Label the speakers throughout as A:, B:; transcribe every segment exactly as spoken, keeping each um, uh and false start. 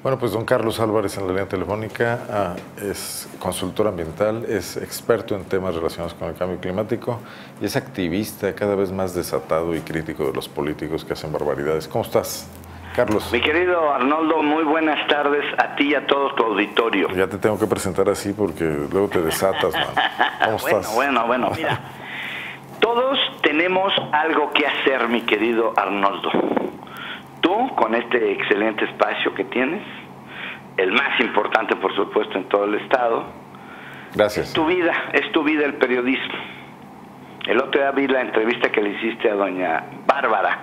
A: Bueno, pues don Carlos Álvarez en la línea telefónica ah, es consultor ambiental, es experto en temas relacionados con el cambio climático y es activista cada vez más desatado y crítico de los políticos que hacen barbaridades. ¿Cómo estás, Carlos?
B: Mi querido Arnoldo, muy buenas tardes a ti y a todo tu auditorio.
A: Ya te tengo que presentar así porque luego te desatas, man. ¿Cómo
B: bueno,
A: estás?
B: Bueno, bueno, mira. Todos tenemos algo que hacer, mi querido Arnoldo. Tú, con este excelente espacio que tienes, el más importante, por supuesto, en todo el estado.
A: Gracias.
B: Es tu vida, es tu vida el periodismo. El otro día vi la entrevista que le hiciste a doña Bárbara.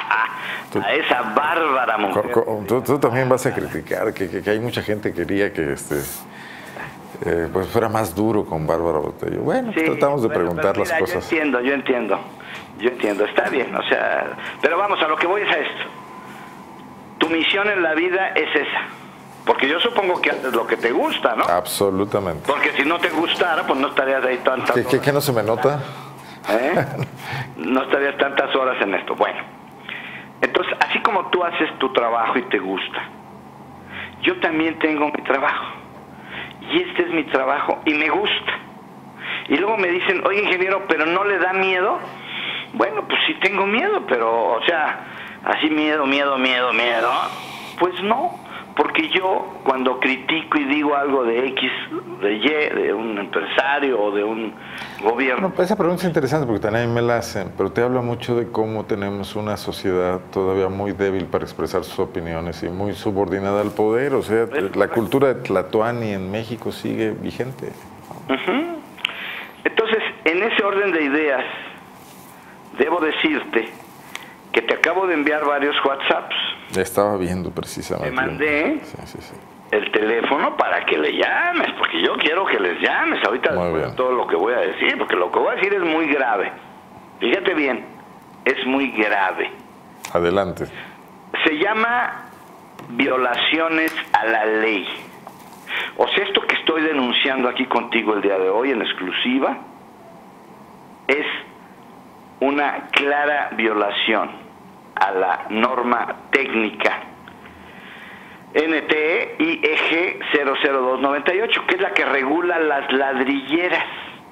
B: A esa bárbara mujer.
A: Tú, tú también vas a criticar que, que, que hay mucha gente que quería que este eh, pues fuera más duro con Bárbara Botello. Bueno, sí, tratamos de bueno, preguntar mira, las cosas.
B: Yo entiendo, yo entiendo, yo entiendo, está bien, o sea, pero vamos, a lo que voy es a esto. Tu misión en la vida es esa, porque yo supongo que haces lo que te gusta, ¿no?
A: Absolutamente.
B: Porque si no te gustara, pues no estarías ahí tantas
A: ¿Qué,
B: horas.
A: ¿Qué, qué no se me nota?
B: ¿Eh? No estarías tantas horas en esto. Bueno, entonces, así como tú haces tu trabajo y te gusta, yo también tengo mi trabajo. Y este es mi trabajo y me gusta. Y luego me dicen, oye, ingeniero, ¿pero no le da miedo? Bueno, pues sí tengo miedo, pero, o sea, así miedo, miedo, miedo, miedo. Pues no, porque yo cuando critico y digo algo de X, de Y, de un empresario o de un gobierno...
A: Bueno, pues esa pregunta es interesante porque también me la hacen, pero te habla mucho de cómo tenemos una sociedad todavía muy débil para expresar sus opiniones y muy subordinada al poder. O sea, pues, la cultura de Tlatoani en México sigue vigente.
B: Uh-huh. Entonces, en ese orden de ideas, debo decirte que te acabo de enviar varios WhatsApps.
A: Ya estaba viendo precisamente.
B: Te mandé sí, sí, sí. el teléfono para que le llames, porque yo quiero que les llames ahorita después de todo lo que voy a decir, porque lo que voy a decir es muy grave. Fíjate bien, es muy grave.
A: Adelante.
B: Se llama violaciones a la ley. O sea, esto que estoy denunciando aquí contigo el día de hoy en exclusiva es una clara violación a la norma técnica N T E I E G cero cero dos noventa y ocho, que es la que regula las ladrilleras.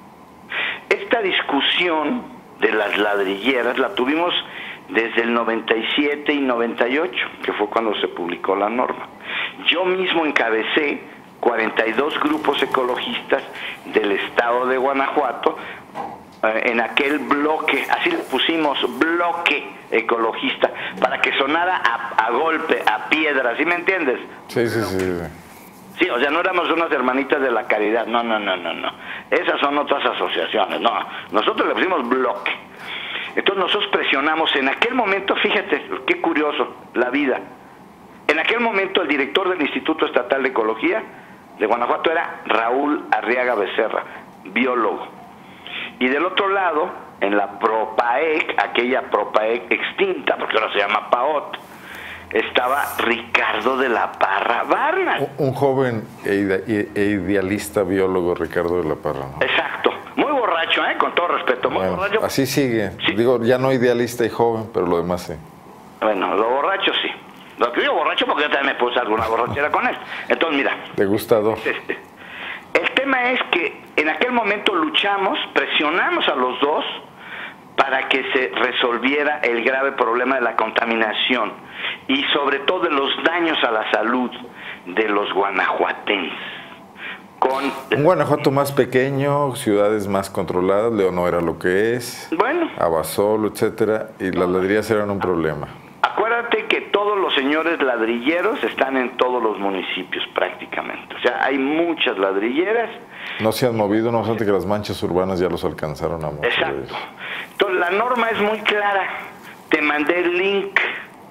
B: Esta discusión de las ladrilleras la tuvimos desde el noventa y siete y noventa y ocho, que fue cuando se publicó la norma. Yo mismo encabecé cuarenta y dos grupos ecologistas del estado de Guanajuato en aquel bloque, así le pusimos, bloque ecologista, para que sonara a, a golpe, a piedra, ¿sí me entiendes?
A: Sí, sí, sí.
B: Sí, o sea, no éramos unas hermanitas de la caridad, no, no, no, no, no. Esas son otras asociaciones, no. Nosotros le pusimos bloque. Entonces nosotros presionamos, en aquel momento, fíjate, qué curioso, la vida. En aquel momento el director del Instituto Estatal de Ecología de Guanajuato era Raúl Arriaga Becerra, biólogo. Y del otro lado, en la PROPAEC, aquella PROPAEC extinta, porque ahora se llama PAOT, estaba Ricardo de la Parra Barnas.
A: Un, un joven e, ide e idealista biólogo, Ricardo de la Parra, ¿no?
B: Exacto. Muy borracho, ¿eh? Con todo respeto. Muy
A: bueno,
B: borracho.
A: Así sigue.
B: Sí.
A: Digo, ya no idealista y joven, pero lo demás sí.
B: Bueno, lo borracho sí. Lo que digo borracho porque yo también me puse alguna borrachera con él. Entonces, mira.
A: Degustador.
B: Este, el tema es que en aquel momento luchamos, presionamos a los dos para que se resolviera el grave problema de la contaminación y sobre todo de los daños a la salud de los guanajuatenses. Con
A: un Guanajuato más pequeño, ciudades más controladas, León no era lo que es,
B: bueno,
A: Abasolo, etcétera, y las ladrillas eran un problema.
B: Acuérdate que todos los señores ladrilleros están en todos los municipios prácticamente. O sea, hay muchas ladrilleras.
A: No se han movido, no obstante que las manchas urbanas ya los alcanzaron a muchos.
B: Exacto. Entonces, la norma es muy clara. Te mandé el link.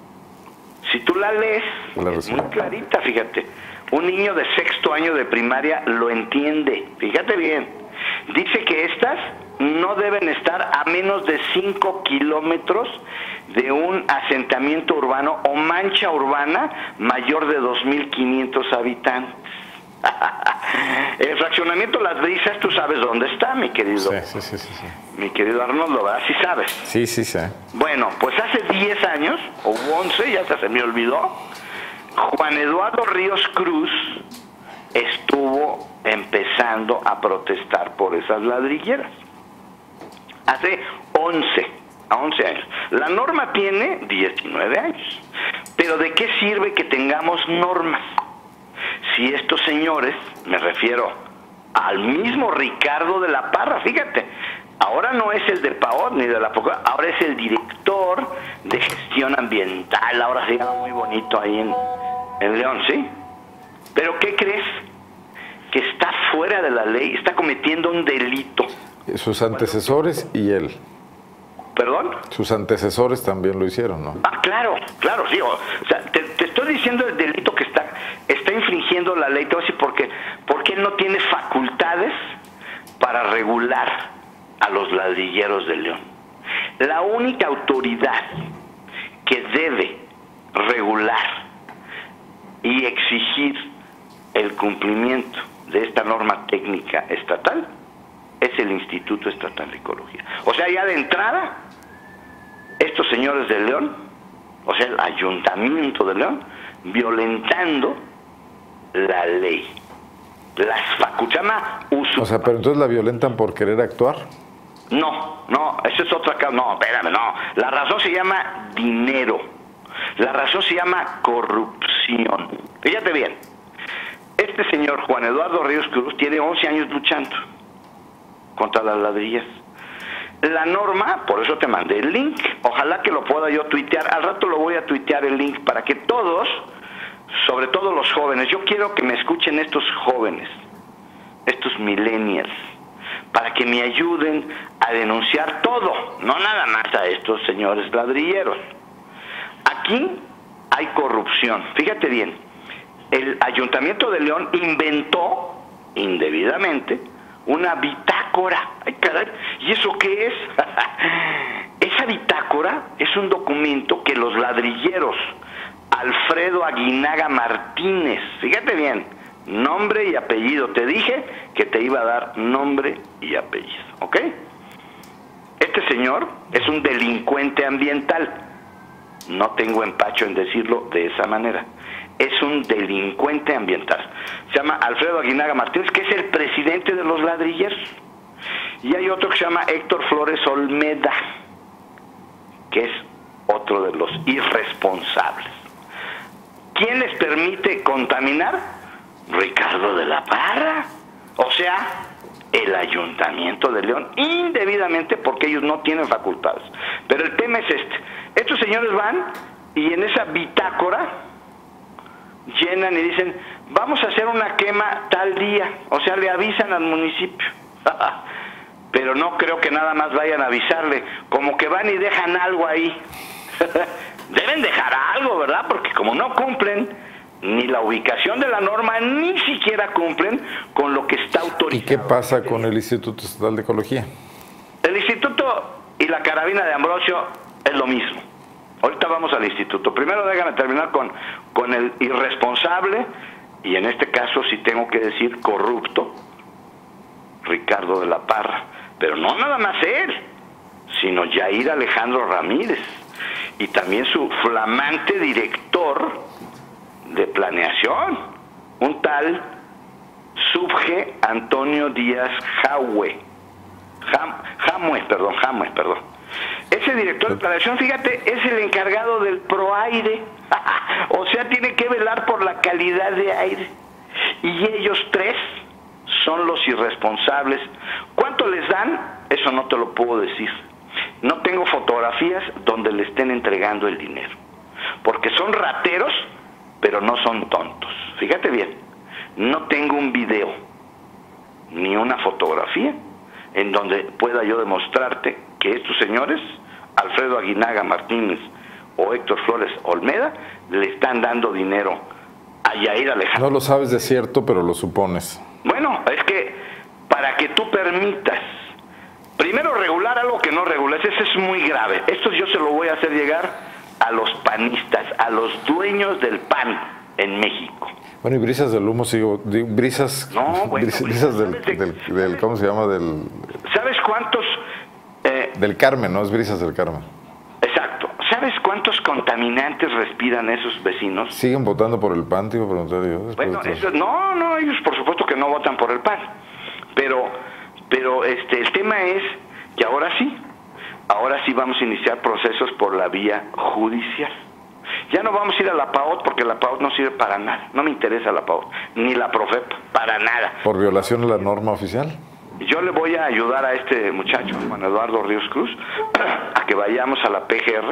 B: Si tú la lees, la es muy clarita, fíjate. Un niño de sexto año de primaria lo entiende. Fíjate bien. Dice que estas no deben estar a menos de cinco kilómetros de un asentamiento urbano o mancha urbana mayor de dos mil quinientos habitantes. El fraccionamiento Las Brisas, tú sabes dónde está, mi querido.
A: Sí, sí, sí, sí, sí.
B: Mi querido Arnoldo, ¿verdad? Sí sabes.
A: Sí, sí, sí.
B: Bueno, pues hace diez años, o once, ya se me olvidó, Juan Eduardo Ríos Cruz estuvo empezando a protestar por esas ladrilleras. Hace once, a once años. La norma tiene diecinueve años. Pero ¿de qué sirve que tengamos normas? Si estos señores, me refiero al mismo Ricardo de la Parra, fíjate, ahora no es el de Paot ni de la Poca, ahora es el director de gestión ambiental, ahora se llama muy bonito ahí en, en León, ¿sí? Pero ¿qué crees? Que está fuera de la ley, está cometiendo un delito.
A: Sus antecesores y él.
B: ¿Perdón?
A: Sus antecesores también lo hicieron, ¿no?
B: Ah, claro, claro, sí. O sea, te, te estoy diciendo el delito que está, está infringiendo la ley. Te voy a decir por qué. Porque él no tiene facultades para regular a los ladrilleros de León. La única autoridad que debe regular y exigir el cumplimiento de esta norma técnica estatal es el Instituto Estatal de Ecología. O sea, ya de entrada, estos señores de León, o sea, el Ayuntamiento de León, violentando la ley. Las facultades, se llama uso.
A: O sea, pero entonces la violentan por querer actuar.
B: No, no, eso es otra cosa. No, espérame, no. La razón se llama dinero. La razón se llama corrupción. Fíjate bien. Este señor Juan Eduardo Ríos Cruz tiene once años luchando contra las ladrillas. La norma, por eso te mandé el link. Ojalá que lo pueda yo tuitear. Al rato lo voy a tuitear el link para que todos, sobre todo los jóvenes, yo quiero que me escuchen estos jóvenes, estos millennials, para que me ayuden a denunciar todo, no nada más a estos señores ladrilleros. Aquí hay corrupción. Fíjate bien, el Ayuntamiento de León inventó indebidamente una bitácora. Ay, caray, ¿y eso qué es? Esa bitácora es un documento que los ladrilleros Alfredo Aguinaga Martínez, fíjate bien, nombre y apellido, te dije que te iba a dar nombre y apellido, ¿ok? Este señor es un delincuente ambiental, no tengo empacho en decirlo de esa manera. Es un delincuente ambiental. Se llama Alfredo Aguinaga Martínez, que es el presidente de los ladrilleros. Y hay otro que se llama Héctor Flores Olmeda, que es otro de los irresponsables. ¿Quién les permite contaminar? Ricardo de la Parra. O sea, el Ayuntamiento de León, indebidamente, porque ellos no tienen facultades. Pero el tema es este. Estos señores van y en esa bitácora llenan y dicen, vamos a hacer una quema tal día, o sea, le avisan al municipio. Pero no creo que nada más vayan a avisarle, como que van y dejan algo ahí. Deben dejar algo, ¿verdad? Porque como no cumplen ni la ubicación de la norma, ni siquiera cumplen con lo que está autorizado.
A: ¿Y qué pasa con el Instituto Estatal de Ecología?
B: El instituto y la carabina de Ambrosio es lo mismo. Ahorita vamos al instituto. Primero déjame terminar con, con el irresponsable, y en este caso sí tengo que decir corrupto, Ricardo de la Parra. Pero no nada más él, sino Yair Alejandro Ramírez. Y también su flamante director de planeación, un tal Subge Antonio Díaz Jaue. Jam, Jamue, perdón, Jamue, perdón. Ese director de planeación, fíjate, es el encargado del ProAire. O sea, tiene que velar por la calidad de aire. Y ellos tres son los irresponsables. ¿Cuánto les dan? Eso no te lo puedo decir. No tengo fotografías donde le estén entregando el dinero. Porque son rateros, pero no son tontos. Fíjate bien, no tengo un video ni una fotografía en donde pueda yo demostrarte que estos señores, Alfredo Aguinaga Martínez o Héctor Flores Olmeda, le están dando dinero a Yair Alejandro.
A: No lo sabes de cierto, pero lo supones.
B: Bueno, es que para que tú permitas primero regular algo que no regulas, eso es muy grave. Esto yo se lo voy a hacer llegar a los panistas, a los dueños del P A N en México.
A: Bueno, y Brisas del Humo, sigo, brisas,
B: no, bueno,
A: brisas, brisas del, del, del, ¿cómo se llama? Del,
B: ¿sabes cuántos? Eh,
A: del Carmen, ¿no? Es Brisas del Carmen.
B: Exacto. ¿sabes cuántos contaminantes respiran esos vecinos?
A: ¿Siguen votando por el P A N? Te iba a preguntar yo.
B: Bueno, de eso, no, no, ellos por supuesto que no votan por el P A N. Pero, pero este, el tema es que ahora sí, ahora sí vamos a iniciar procesos por la vía judicial. Ya no vamos a ir a la P A O T porque la P A O T no sirve para nada. No me interesa la P A O T, ni la Profep, para nada.
A: ¿Por violación a la norma oficial?
B: Yo le voy a ayudar a este muchacho, Juan Eduardo Ríos Cruz, a que vayamos a la P G R,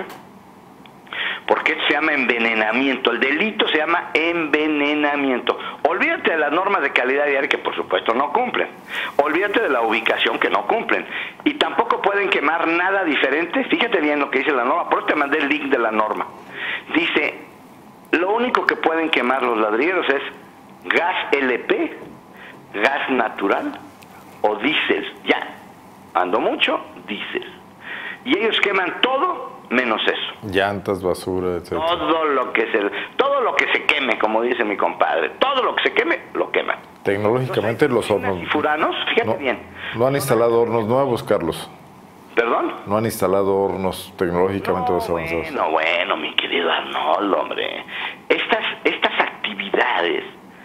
B: porque esto se llama envenenamiento. El delito se llama envenenamiento. Olvídate de las normas de calidad de aire que por supuesto no cumplen. Olvídate de la ubicación que no cumplen. Y tampoco pueden quemar nada diferente. Fíjate bien lo que dice la norma. Por eso te mandé el link de la norma. Dice, lo único que pueden quemar los ladrilleros es gas L P, gas natural o diésel. Ya, ando mucho, diésel. Y ellos queman todo menos eso.
A: Llantas, basura, etcétera.
B: Todo lo que se, todo lo que se queme, como dice mi compadre, todo lo que se queme, lo queman.
A: Tecnológicamente los hornos...
B: Y furanos, fíjate
A: no,
B: bien.
A: No han instalado hornos nuevos, Carlos.
B: ¿Perdón?
A: No han instalado hornos tecnológicamente
B: no,
A: más avanzados.
B: Bueno, bueno, mi querido Arnold, hombre. Estas, estas actividades,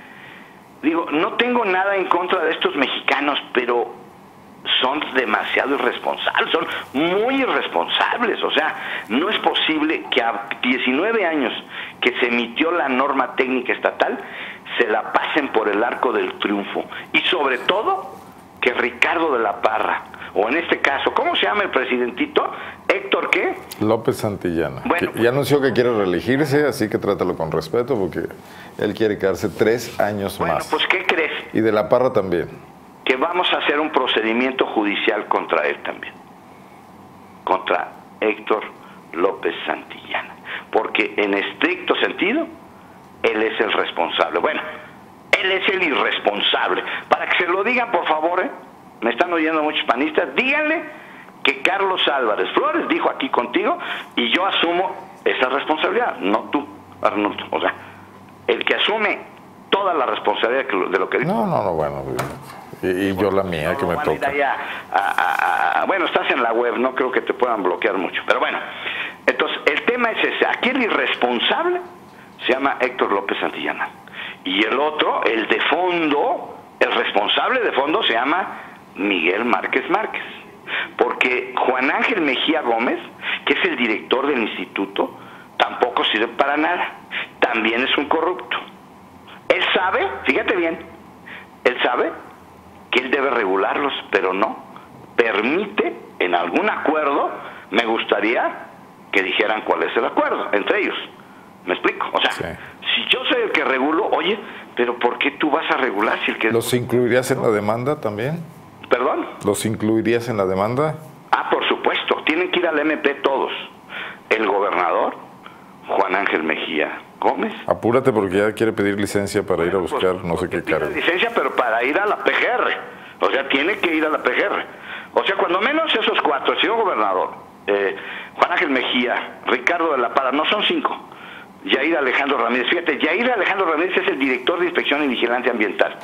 B: digo, no tengo nada en contra de estos mexicanos, pero son demasiado irresponsables, son muy irresponsables. O sea, no es posible que a diecinueve años que se emitió la norma técnica estatal, se la pasen por el arco del triunfo. Y sobre todo, que Ricardo de la Parra, o en este caso, ¿cómo se llama el presidentito? ¿Héctor qué?
A: López Santillana.
B: Bueno,
A: que ya anunció que quiere reelegirse, así que trátalo con respeto, porque él quiere quedarse tres años
B: bueno,
A: más.
B: Pues, ¿qué crees?
A: Y de la Parra también.
B: Que vamos a hacer un procedimiento judicial contra él también. Contra Héctor López Santillana. Porque en estricto sentido, él es el responsable. Bueno, él es el irresponsable. Para que se lo digan, por favor, ¿eh? Me están oyendo muchos panistas, díganle que Carlos Álvarez Flores dijo aquí contigo y yo asumo esa responsabilidad, no tú, Arnoldo. O sea, el que asume toda la responsabilidad de lo que dijo.
A: No, no, no, bueno. Y, y yo la mía, no, que me toca.
B: A, a, a, bueno, estás en la web, no creo que te puedan bloquear mucho. Pero bueno, entonces el tema es ese. Aquí el irresponsable se llama Héctor López Santillana. Y el otro, el de fondo, el responsable de fondo se llama Miguel Márquez Márquez, porque Juan Ángel Mejía Gómez, que es el director del instituto, tampoco sirve para nada, también es un corrupto. Él sabe, fíjate bien, él sabe que él debe regularlos, pero no, permite en algún acuerdo, me gustaría que dijeran cuál es el acuerdo entre ellos, ¿me explico? O sea, sí. Si yo soy el que regulo, oye, pero ¿por qué tú vas a regular si el que...
A: ¿Los incluirías en la demanda también?
B: ¿Perdón?
A: ¿Los incluirías en la demanda?
B: Ah, por supuesto. Tienen que ir al M P todos. El gobernador, Juan Ángel Mejía Gómez.
A: Apúrate porque ya quiere pedir licencia para
B: bueno,
A: ir a buscar
B: pues,
A: no sé qué cargo.
B: licencia, pero para ir a la P G R. O sea, tiene que ir a la P G R. O sea, cuando menos esos cuatro, el señor gobernador, eh, Juan Ángel Mejía, Ricardo de la Parra, no son cinco. Yair Alejandro Ramírez. Fíjate, Yair Alejandro Ramírez es el director de Inspección y Vigilancia Ambiental.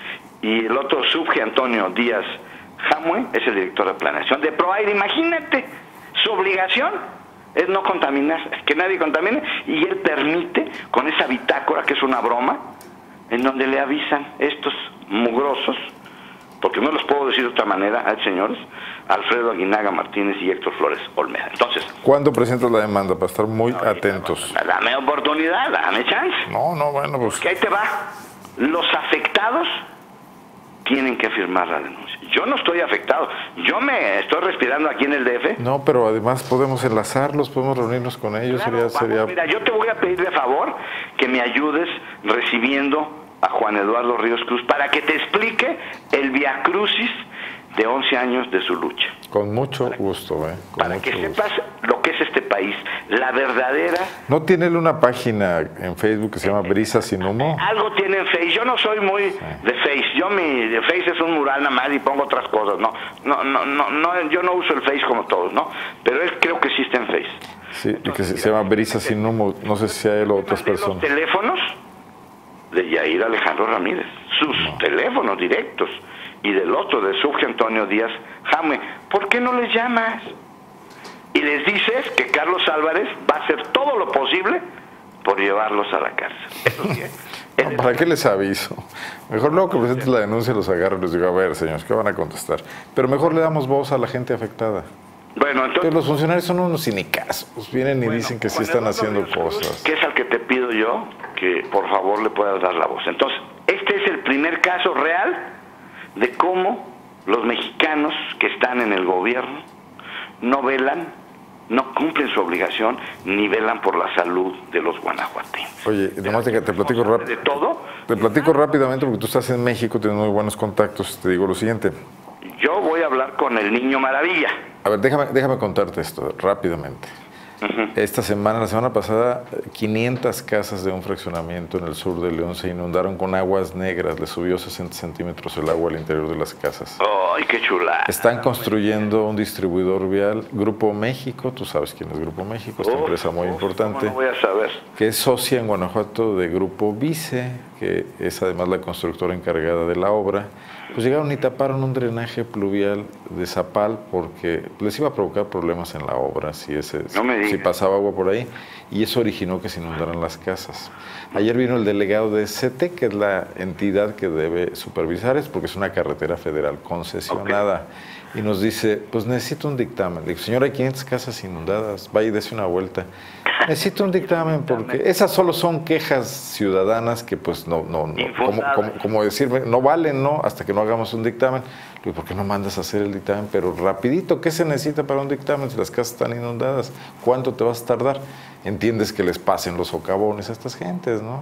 B: Y el otro, Subge Antonio Díaz Jamue, es el director de planeación de ProAire. Imagínate, su obligación es no contaminar, es que nadie contamine, y él permite, con esa bitácora que es una broma, en donde le avisan estos mugrosos, porque no los puedo decir de otra manera, a señores, Alfredo Aguinaga Martínez y Héctor Flores Olmeda. Entonces,
A: ¿cuándo presentas la demanda? Para estar muy
B: no,
A: atentos.
B: Dame oportunidad, dame chance.
A: No, no, bueno, pues...
B: Que ahí te va. Los afectados tienen que firmar la denuncia. Yo no estoy afectado. Yo me estoy respirando aquí en el D F.
A: No, pero además podemos enlazarlos, podemos reunirnos con ellos.
B: Claro,
A: sería, sería...
B: Vamos, mira, yo te voy a pedir de favor que me ayudes recibiendo a Juan Eduardo Ríos Cruz para que te explique el viacrucis de once años de su lucha.
A: Con mucho gusto, ¿eh? Con
B: para
A: mucho
B: que
A: gusto.
B: sepas lo que es este país, la verdadera...
A: ¿No tiene él una página en Facebook que se llama Brisa Sin Humo?
B: Algo tiene en Face. Yo no soy muy sí. de Face. Yo mi de Face es un mural nada más y pongo otras cosas. No, no, no, no, no, yo no uso el Face como todos, ¿no? Pero él creo que sí está en Face.
A: Sí, Entonces, que se, se llama Brisa Sin Humo. No sé si hay él o otras personas.
B: Los teléfonos de Yair Alejandro Ramírez, sus no. teléfonos directos, y del otro, de Subge Antonio Díaz Jamue. ¿Por qué no les llamas? y les dices que Carlos Álvarez va a hacer todo lo posible por llevarlos a la cárcel. Eso sí,
A: no, ¿para qué les aviso? Mejor luego que presentes la denuncia los agarro y les digo, a ver, señores, ¿qué van a contestar? Pero mejor le damos voz a la gente afectada.
B: Bueno, entonces...
A: Pero los funcionarios son unos cinicazos, vienen y bueno, dicen que sí están haciendo cosas.
B: Que es al que te pido yo que por favor le puedas dar la voz. Entonces, este es el primer caso real de cómo los mexicanos que están en el gobierno no velan, no cumplen su obligación, ni velan por la salud de los guanajuatenses.
A: Oye, nomás te, te platico rápido.
B: ¿De todo?
A: Te platico rápidamente porque tú estás en México, tienes muy buenos contactos. Te digo lo siguiente.
B: Yo voy a hablar con el Niño Maravilla.
A: A ver, déjame, déjame contarte esto rápidamente. Uh-huh. Esta semana, la semana pasada, quinientas casas de un fraccionamiento en el sur de León se inundaron con aguas negras. Le subió sesenta centímetros el agua al interior de las casas.
B: ¡Ay, qué chula!
A: Están construyendo un distribuidor vial, Grupo México, tú sabes quién es Grupo México, esta uf, empresa muy uf, importante.
B: No voy a saber.
A: Que es socia en Guanajuato de Grupo Vice, que es además la constructora encargada de la obra. Pues llegaron y taparon un drenaje pluvial de Zapal porque les iba a provocar problemas en la obra si, ese,
B: no me
A: si pasaba agua por ahí, y eso originó que se inundaran las casas. Ayer vino el delegado de C T, que es la entidad que debe supervisar esto, porque es una carretera federal concesionada, okay. Y nos dice, pues necesito un dictamen. Le digo, señor, hay quinientas casas inundadas, vaya y dése una vuelta. Necesito un dictamen porque esas solo son quejas ciudadanas que pues no, no, no como, como, como decirme, no valen, ¿no? Hasta que no hagamos un dictamen. Le digo, ¿por qué no mandas a hacer el dictamen? Pero rapidito, ¿qué se necesita para un dictamen si las casas están inundadas? ¿Cuánto te vas a tardar? Entiendes que les pasen los socavones a estas gentes, ¿no?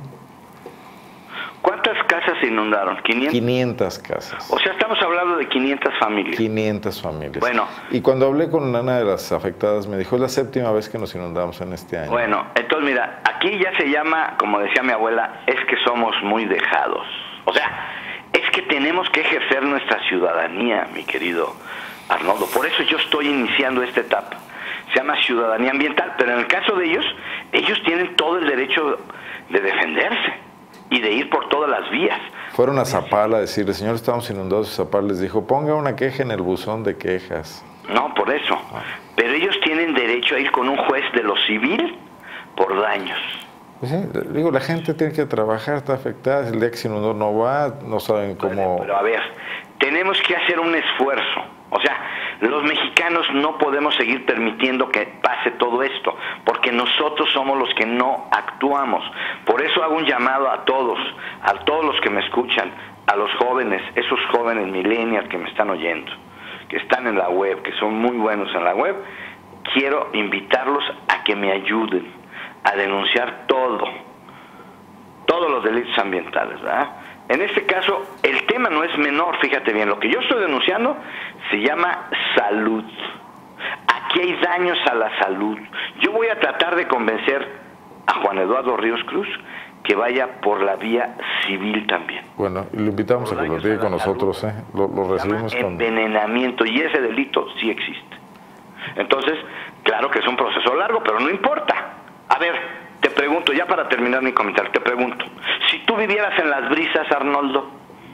B: ¿Cuántas casas se inundaron? ¿quinientas?
A: quinientas casas.
B: O sea, estamos hablando de quinientas familias.
A: quinientas familias.
B: Bueno.
A: Y cuando hablé con una de las afectadas, me dijo, es la séptima vez que nos inundamos en este año.
B: Bueno, entonces mira, aquí ya se llama, como decía mi abuela, es que somos muy dejados. O sea, es que tenemos que ejercer nuestra ciudadanía, mi querido Arnoldo. Por eso yo estoy iniciando esta etapa. Se llama ciudadanía ambiental, pero en el caso de ellos, ellos tienen todo el derecho de defenderse y de ir por todas las vías.
A: Fueron a Zapal a decirle, señor, estamos inundados, y Zapal les dijo, ponga una queja en el buzón de quejas.
B: No, por eso. Ah. Pero ellos tienen derecho a ir con un juez de lo civil por daños.
A: Pues sí, digo, la gente tiene que trabajar, está afectada, el día que se inundó no va, no saben cómo...
B: Pero a ver, tenemos que hacer un esfuerzo. O sea, los mexicanos no podemos seguir permitiendo que pase todo esto, porque nosotros somos los que no actuamos. Por eso hago un llamado a todos, a todos los que me escuchan, a los jóvenes, esos jóvenes millennials que me están oyendo, que están en la web, que son muy buenos en la web. Quiero invitarlos a que me ayuden a denunciar todo, todos los delitos ambientales, ¿verdad? En este caso, el tema no es menor, fíjate bien, lo que yo estoy denunciando se llama salud. Aquí hay daños a la salud. Yo voy a tratar de convencer a Juan Eduardo Ríos Cruz que vaya por la vía civil también.
A: Bueno, y lo invitamos por a que lo diga con nosotros, ¿eh? Lo, lo recibimos con...
B: envenenamiento, y ese delito sí existe. Entonces, claro que es un proceso largo, pero no importa. A ver... Te pregunto, ya para terminar mi comentario, te pregunto, si tú vivieras en las brisas, Arnoldo,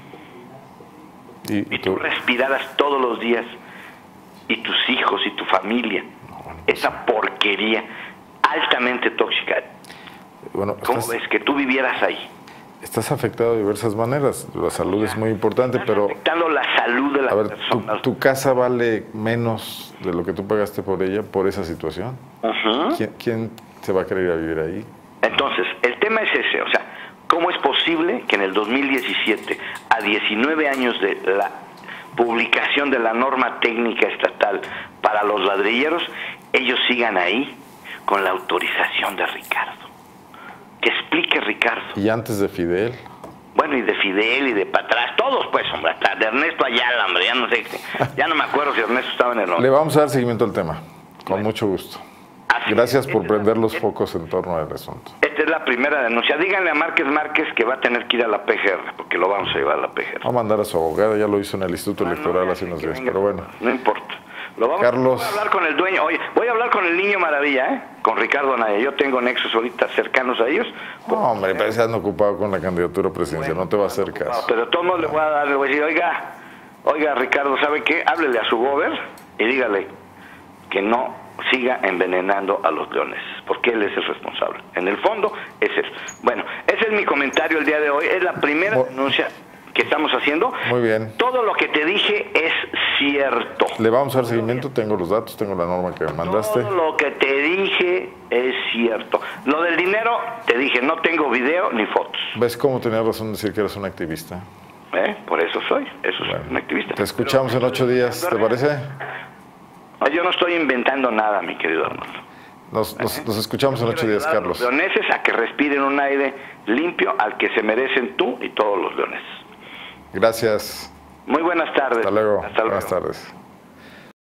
B: y, y tú respiraras todos los días, y tus hijos y tu familia, esa porquería altamente tóxica,
A: bueno,
B: ¿cómo
A: estás,
B: ves que tú vivieras ahí?
A: Estás afectado de diversas maneras, la salud es muy importante,
B: estás
A: pero...
B: afectando la salud de la
A: a ver,
B: persona.
A: ¿tu, ¿tu casa vale menos de lo que tú pagaste por ella, por esa situación?
B: Uh-huh.
A: ¿Quién, quién se va a querer ir a vivir ahí?
B: Entonces, el tema es ese, o sea, ¿cómo es posible que en el dos mil diecisiete, a diecinueve años de la publicación de la norma técnica estatal para los ladrilleros, ellos sigan ahí con la autorización de Ricardo? Que explique Ricardo.
A: ¿Y antes de Fidel?
B: Bueno, y de Fidel y de para atrás, todos pues, hombre, hasta de Ernesto Ayala, hombre, ya no sé, ya no me acuerdo si Ernesto estaba en el nombre.
A: Le vamos a dar seguimiento al tema, con bueno. mucho gusto.
B: Así
A: Gracias
B: es,
A: por prender
B: la,
A: los es, focos en torno al asunto.
B: Esta es la primera denuncia. Díganle a Márquez Márquez que va a tener que ir a la P G R, porque lo vamos a llevar a la P G R.
A: Va a mandar a su abogada, ya lo hizo en el Instituto ah, Electoral no, hace unos días, pero bueno.
B: No importa. Lo vamos,
A: Carlos...
B: Voy a hablar con el dueño, oye, voy a hablar con el Niño Maravilla, ¿eh? Con Ricardo Anaya. Yo tengo nexos ahorita cercanos a ellos.
A: No, hombre, pero se han ocupado con la candidatura presidencial, bueno, no te va a hacer caso.
B: Pero de todos modos le voy a dar, le voy a decir, oiga, oiga Ricardo, ¿sabe qué? Háblele a su gober y dígale que no siga envenenando a los leones, porque él es el responsable. En el fondo, es él. Bueno, ese es mi comentario el día de hoy. Es la primera
A: Mo-
B: denuncia que estamos haciendo.
A: Muy bien.
B: Todo lo que te dije es cierto.
A: Le vamos a dar seguimiento, tengo los datos, tengo la norma que me mandaste.
B: Todo lo que te dije es cierto. Lo del dinero, te dije, no tengo video ni fotos.
A: ¿Ves cómo tenía razón de decir que eres un activista?
B: ¿Eh? Por eso soy, eso soy
A: Bueno,
B: un activista.
A: te escuchamos
B: Pero-
A: en ocho días, ¿te parece?
B: No, yo no estoy inventando nada, mi querido Arnoldo.
A: Nos, nos, nos escuchamos en ocho días,
B: Ayudar a los
A: Carlos.
B: leoneses a que respiren un aire limpio al que se merecen tú y todos los leones.
A: Gracias.
B: Muy buenas tardes.
A: Hasta luego.
B: Hasta luego.
A: Buenas tardes.